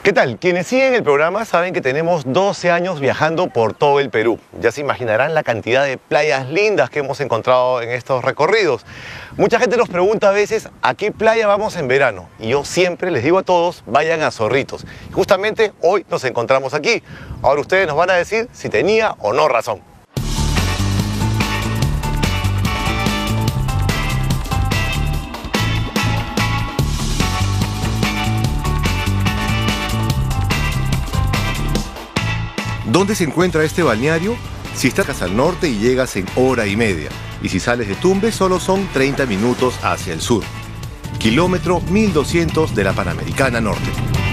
¿Qué tal? Quienes siguen el programa saben que tenemos 12 años viajando por todo el Perú. Ya se imaginarán la cantidad de playas lindas que hemos encontrado en estos recorridos. Mucha gente nos pregunta a veces a qué playa vamos en verano. Y yo siempre les digo a todos, vayan a Zorritos. Y justamente hoy nos encontramos aquí. Ahora ustedes nos van a decir si tenía o no razón. ¿Dónde se encuentra este balneario? Si estás al norte y llegas en hora y media, y si sales de Tumbes solo son 30 minutos hacia el sur. Kilómetro 1200 de la Panamericana Norte.